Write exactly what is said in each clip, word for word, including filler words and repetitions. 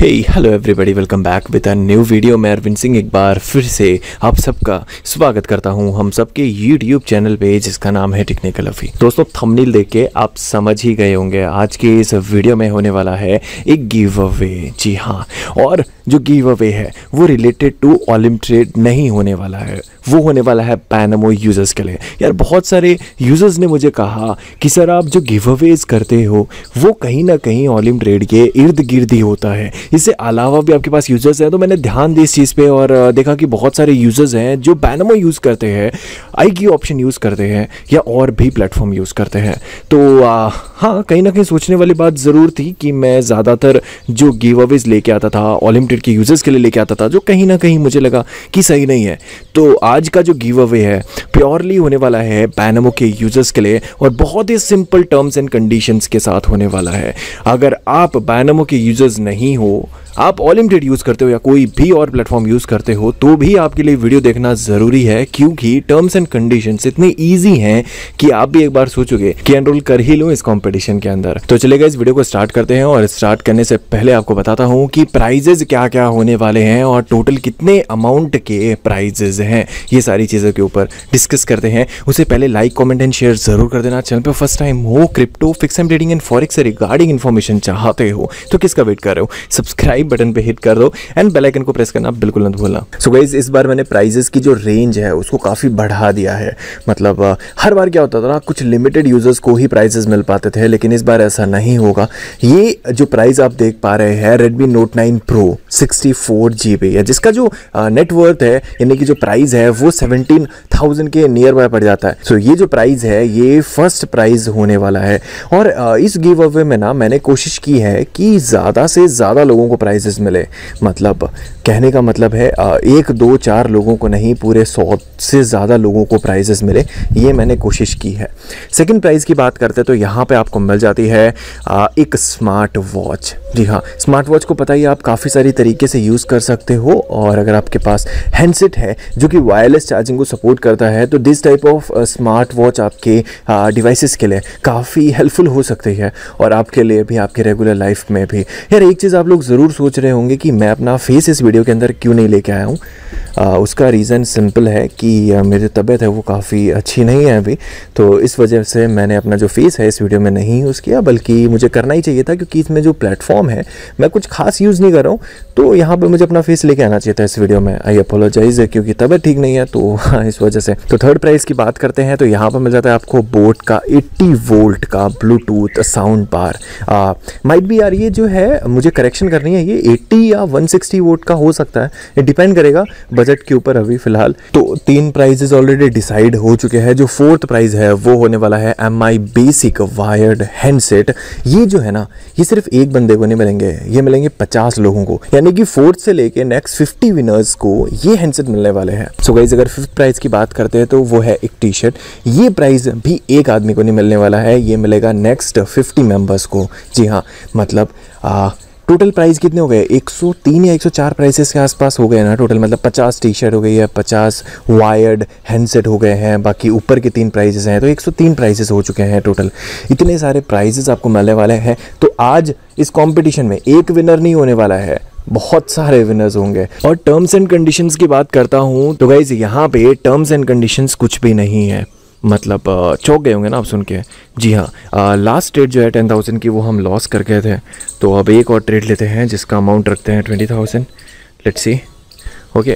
Hey hello everybody, welcome back with a new video. मैं अरविंद सिंह एक बार फिर से आप सबका स्वागत करता हूं हम सबके यूट्यूब चैनल पे जिसका नाम है टेक्निकल अफी। दोस्तों, थंबनेल देख के आप समझ ही गए होंगे आज के इस वीडियो में होने वाला है एक गिव अवे। जी हाँ, और जो गिव अवे है वो रिलेटेड टू ओलिम ट्रेड नहीं होने वाला है, वो होने वाला है पैनामो यूजर्स के लिए। यार, बहुत सारे यूजर्स ने मुझे कहा कि सर आप जो गिव अवेज करते हो वो कहीं ना कहीं ओलिम ट्रेड के इर्द गिर्द ही होता है, इससे अलावा भी आपके पास यूजर्स हैं। तो मैंने ध्यान दी इस चीज़ पे और देखा कि बहुत सारे यूजर्स हैं जो पैनामो यूज़ करते हैं, आईक्यू ऑप्शन यूज़ करते हैं या और भी प्लेटफॉर्म यूज़ करते हैं। तो आ, हाँ, कहीं ना कहीं सोचने वाली बात ज़रूर थी कि मैं ज़्यादातर जो गिव अवेज लेके आता था ओलिम ट्रेड के यूजर्स के लिए लेके आता था, जो कहीं ना कहीं मुझे लगा कि सही नहीं है। तो आज का जो गिव अवे है प्योरली होने वाला है पैनामो के यूजर्स के लिए और बहुत ही सिंपल टर्म्स एंड कंडीशंस के साथ होने वाला है। अगर आप पैनामो के यूजर्स नहीं हो, आप ओलिम ट्रेड यूज़ करते हो या कोई भी और प्लेटफॉर्म यूज़ करते हो, तो भी आपके लिए वीडियो देखना ज़रूरी है, क्योंकि टर्म्स एंड कंडीशंस इतने इजी हैं कि आप भी एक बार सोचोगे कि एनरोल कर ही लो इस कंपटीशन के अंदर। तो चलेगा, इस वीडियो को स्टार्ट करते हैं और स्टार्ट करने से पहले आपको बताता हूं कि प्राइजेज क्या क्या होने वाले हैं और टोटल कितने अमाउंट के प्राइजेज हैं, ये सारी चीज़ों के ऊपर डिस्कस करते हैं। उससे पहले लाइक, कॉमेंट एंड शेयर जरूर कर देना। चैनल पर फर्स्ट टाइम हो, crypto, fix and trading and forex से रिगार्डिंग इन्फॉर्मेशन चाहते हो तो किसका वेट कर रहे हो? सब्सक्राइब बटन पे हिट कर दो एंड बेल आइकन को प्रेस करना बिल्कुल मत भूलना। सो गाइस, इस बार मैंने प्राइजेस की जो रेंज है उसको काफ़ी बढ़ा दिया है। मतलब हर बार क्या होता था ना, कुछ लिमिटेड यूजर्स को ही प्राइजेस मिल पाते थे, लेकिन इस बार ऐसा नहीं होगा। ये जो प्राइस आप देख पा रहे हैं Redmi note nine pro sixty four G B है, जिसका जो नेटवर्थ है यानी कि जो प्राइस है वो सेवनटीन थाउजेंड के नियर बाय पड़ जाता है। सो so, ये जो प्राइस है ये फर्स्ट प्राइज होने वाला है और इस गिव अवे में ना मैंने कोशिश की है कि ज़्यादा से ज़्यादा लोगों को प्राइजेस मिले। मतलब कहने का मतलब है एक दो चार लोगों को नहीं, पूरे सौ से ज़्यादा लोगों को प्राइजेस मिले, ये मैंने कोशिश की है। सेकंड प्राइज़ की बात करते हैं तो यहाँ पे आपको मिल जाती है एक स्मार्ट वॉच। जी हाँ, स्मार्ट वॉच को पता ही आप काफ़ी सारी तरीके से यूज़ कर सकते हो और अगर आपके पास हैंडसेट है जो कि वायरलेस चार्जिंग को सपोर्ट करता है तो this type of smart watch आपके डिवाइसेस के लिए काफ़ी हेल्पफुल हो सकती है और आपके लिए भी, आपके रेगुलर लाइफ में भी। यार, एक चीज़ आप लोग ज़रूर सोच रहे होंगे कि मैं अपना फेस इस वीडियो के अंदर क्यों नहीं लेके आया हूँ। उसका रीज़न सिंपल है कि आ, मेरी तबीयत है वो काफ़ी अच्छी नहीं है अभी, तो इस वजह से मैंने अपना जो फेस है इस वीडियो में नहीं यूज़ किया, बल्कि मुझे करना ही चाहिए था क्योंकि इसमें जो प्लेटफॉर्म है मैं कुछ खास यूज़ नहीं कर रहा हूँ, तो यहाँ पे मुझे अपना फेस लेके आना चाहिए था इस वीडियो में। आई अपोलोजाइज, क्योंकि तबीयत ठीक नहीं है तो इस वजह से। तो थर्ड प्राइस की बात करते हैं तो यहाँ पर मिल जाता है आपको बोट का एट्टी वोल्ट का ब्लूटूथ साउंड बार। माइट भी यार, ये जो है मुझे करेक्शन करनी है, ये एट्टी या वन सिक्सटी वोट का हो सकता है, ये डिपेंड करेगा बजट के ऊपर अभी फिलहाल। तो तीन प्राइजेस ऑलरेडी डिसाइड हो चुके हैं। जो फोर्थ प्राइज है वो होने वाला है M I basic wired handset. ये जो है ना, ये सिर्फ एक बंदे को नहीं मिलेंगे, ये मिलेंगे पचास लोगों को, यानी कि फोर्थ से लेके नेक्स्ट फिफ्टी विनर्स को ये हैंडसेट मिलने वाले हैं। सो गाइस, अगर फिफ्थ प्राइज की बात करते हैं तो वो है एक टी शर्ट। ये प्राइज भी एक आदमी को नहीं मिलने वाला है, ये मिलेगा नेक्स्ट फिफ्टी मेंबर्स को। जी हाँ, मतलब आ, टोटल प्राइस कितने हो गए? एक सौ तीन या एक सौ चार प्राइसेस के आसपास हो गए ना टोटल। मतलब पचास टी शर्ट हो गई है, पचास वायर्ड हैंडसेट हो गए हैं, बाकी ऊपर के तीन प्राइजेस हैं, तो एक सौ तीन प्राइजेस हो चुके हैं टोटल। इतने सारे प्राइजेस आपको मिलने वाले हैं। तो आज इस कंपटीशन में एक विनर नहीं होने वाला है, बहुत सारे विनर्स होंगे। और टर्म्स एंड कंडीशंस की बात करता हूँ तो गाइस, यहाँ पे टर्म्स एंड कंडीशंस कुछ भी नहीं है। मतलब चौंक गए होंगे ना आप सुन के। जी हाँ, लास्ट ट्रेड जो है टेन थाउजेंड की वो हम लॉस कर गए थे, तो अब एक और ट्रेड लेते हैं जिसका अमाउंट रखते हैं twenty thousand. Let's see. Okay,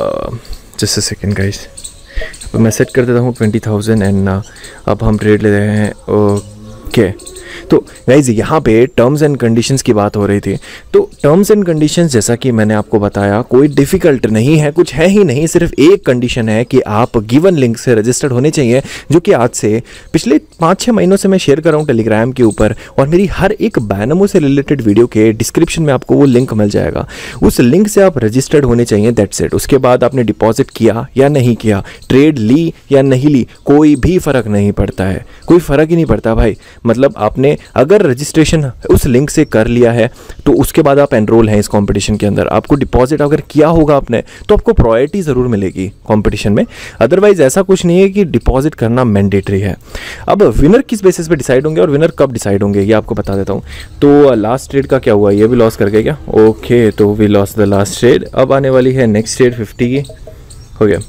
just a second guys, मैं सेट कर देता हूँ ट्वेंटी थाउजेंड एंड अब हम ट्रेड ले रहे हैं। Okay okay. तो गाइज, यहाँ पे टर्म्स एंड कंडीशंस की बात हो रही थी। तो टर्म्स एंड कंडीशंस जैसा कि मैंने आपको बताया कोई डिफ़िकल्ट नहीं है, कुछ है ही नहीं। सिर्फ एक कंडीशन है कि आप गिवन लिंक से रजिस्टर्ड होने चाहिए, जो कि आज से पिछले पाँच छः महीनों से मैं शेयर कर रहा हूँ टेलीग्राम के ऊपर, और मेरी हर एक पैनामो से रिलेटेड वीडियो के डिस्क्रिप्शन में आपको वो लिंक मिल जाएगा। उस लिंक से आप रजिस्टर्ड होने चाहिए, दैट्स इट। उसके बाद आपने डिपॉजिट किया या नहीं किया, ट्रेड ली या नहीं ली, कोई भी फ़र्क नहीं पड़ता है, कोई फ़र्क ही नहीं पड़ता भाई। मतलब आपने आपने अगर रजिस्ट्रेशन उस लिंक से कर लिया है तो उसके बाद आप एनरोल हैं इस कंपटीशन के अंदर, आपको डिपॉजिट अगर किया होगा आपने तो आपको प्रायोरिटी ज़रूर मिलेगी कंपटीशन में। अदरवाइज ऐसा कुछ नहीं है कि डिपॉजिट करना मैंडेटरी है। अब विनर किस बेसिस पे डिसाइड होंगे और विनर कब डिसाइड होंगे ये आपको बता देता हूँ। तो लास्ट ट्रेड का क्या हुआ, ये भी लॉस कर गए क्या? ओके, तो we loss the last trade. अब आने वाली है नेक्स्ट ट्रेड फिफ्टी की। हो गया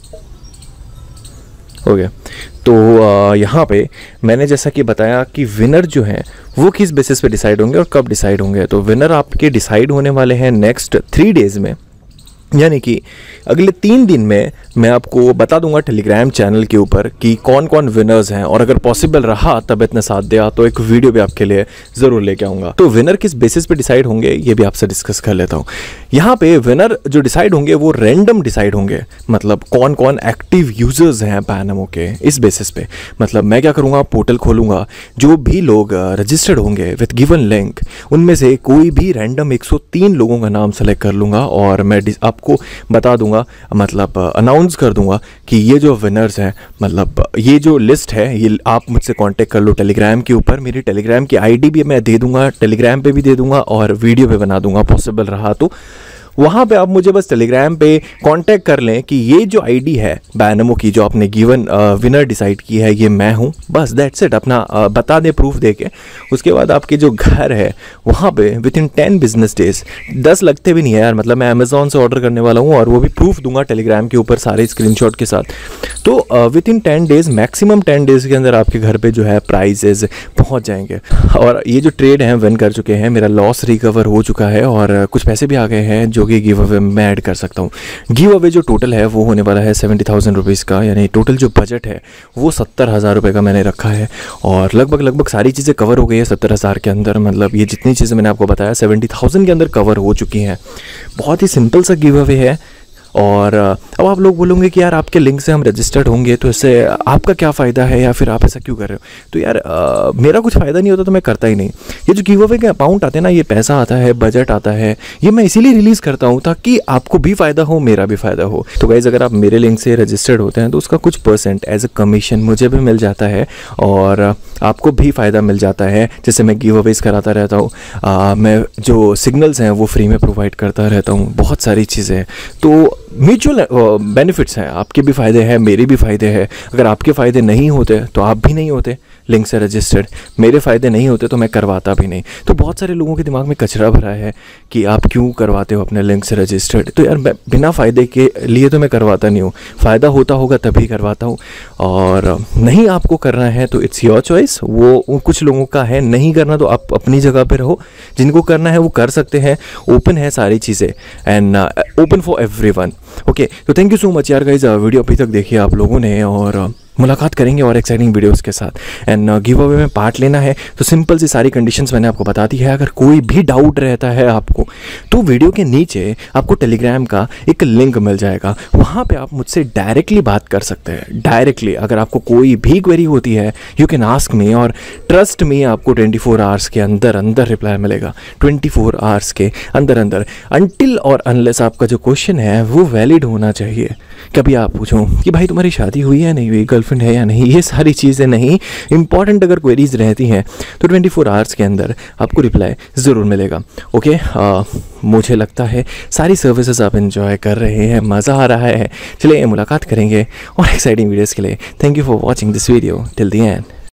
हो गया तो यहाँ पे मैंने जैसा कि बताया कि विनर जो हैं वो किस बेसिस पे डिसाइड होंगे और कब डिसाइड होंगे। तो विनर आपके डिसाइड होने वाले हैं नेक्स्ट थ्री डेज़ में, यानी कि अगले तीन दिन में मैं आपको बता दूंगा टेलीग्राम चैनल के ऊपर कि कौन कौन विनर्स हैं, और अगर पॉसिबल रहा तबीयत ने साथ दिया तो एक वीडियो भी आपके लिए ज़रूर लेके आऊँगा। तो विनर किस बेसिस पे डिसाइड होंगे ये भी आपसे डिस्कस कर लेता हूँ। यहाँ पे विनर जो डिसाइड होंगे वो रैंडम डिसाइड होंगे, मतलब कौन कौन एक्टिव यूजर्स हैं पैनमो के, इस बेसिस पे। मतलब मैं क्या करूँगा, पोर्टल खोलूँगा, जो भी लोग रजिस्टर्ड होंगे विथ गिवन लिंक उनमें से कोई भी रैंडम एक सौ तीन लोगों का नाम सेलेक्ट कर लूँगा और मैं आपको बता दूंगा, मतलब अनाउंस कर दूंगा कि ये जो विनर्स हैं, मतलब ये जो लिस्ट है ये आप मुझसे कांटेक्ट कर लो टेलीग्राम के ऊपर। मेरी टेलीग्राम की आईडी भी मैं दे दूंगा, टेलीग्राम पे भी दे दूंगा और वीडियो पे बना दूंगा पॉसिबल रहा तो। वहाँ पे आप मुझे बस टेलीग्राम पे कांटेक्ट कर लें कि ये जो आईडी है बैनमो की जो आपने गिवन विनर डिसाइड की है ये मैं हूँ, बस दैट्स इट। अपना uh, बता दें प्रूफ दे के, उसके बाद आपके जो घर है वहाँ पे within ten business days, दस लगते भी नहीं है यार, मतलब मैं अमेजोन से ऑर्डर करने वाला हूँ और वो भी प्रूफ दूंगा टेलीग्राम के ऊपर सारे स्क्रीनशॉट के साथ। तो within ten days, maximum ten days के अंदर आपके घर पे जो है प्राइजेज पहुँच जाएंगे। और ये जो ट्रेड है विन कर चुके हैं, मेरा लॉस रिकवर हो चुका है और कुछ पैसे भी आ गए हैं जो कि गिव अवे मैं ऐड कर सकता हूँ। गिव अवे जो टोटल है वो होने वाला है सेवेंटी थाउजेंड रुपीज़ का, यानी टोटल जो बजट है वो सत्तर हज़ार रुपये का मैंने रखा है और लगभग लगभग सारी चीज़ें कवर हो गई है सत्तर हज़ार के अंदर। मतलब ये जितनी चीज़ें मैंने आपको बताया सेवेंटी थाउजेंड के अंदर कवर हो चुकी हैं। बहुत ही सिंपल सा गिव अवे है। और अब आप लोग बोलोगे कि यार आपके लिंक से हम रजिस्टर्ड होंगे तो इससे आपका क्या फ़ायदा है या फिर आप ऐसा क्यों कर रहे हो? तो यार आ, मेरा कुछ फ़ायदा नहीं होता तो मैं करता ही नहीं। ये जो गिव अवे के अमाउंट आते हैं ना, ये पैसा आता है, बजट आता है, ये मैं इसीलिए रिलीज़ करता हूँ ताकि आपको भी फ़ायदा हो, मेरा भी फ़ायदा हो। तो गाइज़ अगर आप मेरे लिंक से रजिस्टर्ड होते हैं तो उसका कुछ परसेंट एज अ कमीशन मुझे भी मिल जाता है और आपको भी फ़ायदा मिल जाता है। जैसे मैं गिव अवेज़ कराता रहता हूँ, मैं जो सिग्नल्स हैं वो फ्री में प्रोवाइड करता रहता हूँ, बहुत सारी चीज़ें। तो म्यूचुअल बेनिफिट्स हैं, आपके भी फ़ायदे हैं, मेरे भी फ़ायदे हैं। अगर आपके फ़ायदे नहीं होते तो आप भी नहीं होते लिंक से रजिस्टर्ड, मेरे फ़ायदे नहीं होते तो मैं करवाता भी नहीं। तो बहुत सारे लोगों के दिमाग में कचरा भरा है कि आप क्यों करवाते हो अपने लिंक से रजिस्टर्ड। तो यार बिना फ़ायदे के लिए तो मैं करवाता नहीं हूँ, फ़ायदा होता होगा तभी करवाता हूँ। और नहीं आपको करना है तो इट्स योर चॉइस, वो कुछ लोगों का है, नहीं करना तो आप अपनी जगह पर रहो, जिनको करना है वो कर सकते हैं। ओपन है सारी चीज़ें and open for everyone. Okay, तो थैंक यू सो मच यार गाइज, वीडियो अभी तक देखी आप लोगों ने और मुलाकात करेंगे और एक्साइटिंग वीडियोस के साथ। एंड गिव अवे में पार्ट लेना है तो सिंपल सी सारी कंडीशंस मैंने आपको बता दी है। अगर कोई भी डाउट रहता है आपको तो वीडियो के नीचे आपको टेलीग्राम का एक लिंक मिल जाएगा, वहाँ पे आप मुझसे डायरेक्टली बात कर सकते हैं। डायरेक्टली अगर आपको कोई भी क्वेरी होती है यू कैन आस्क मी, और ट्रस्ट मी आपको ट्वेंटी फोर आवर्स के अंदर अंदर रिप्लाई मिलेगा, ट्वेंटी फोर आवर्स के अंदर अंदर, अनटिल और अनलेस आपका जो क्वेश्चन है वो वैलिड होना चाहिए। कभी आप पूछो कि भाई तुम्हारी शादी हुई है नहीं हुई, गर्लफ्रेंड है या नहीं, ये सारी चीज़ें नहीं। इंपॉर्टेंट अगर क्वेरीज रहती हैं तो ट्वेंटी फोर आवर्स के अंदर आपको रिप्लाई ज़रूर मिलेगा। ओके, आ, मुझे लगता है सारी सर्विसेज आप एंजॉय कर रहे हैं, मज़ा आ रहा है। चलिए मुलाकात करेंगे और एक्साइटिंग वीडियोज़ के लिए thank you for watching this video till the and.